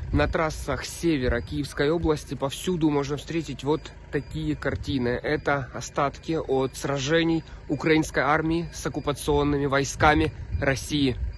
На трассах севера Киевской области повсюду можно встретить вот такие картины. Это остатки от сражений украинской армии с оккупационными войсками России.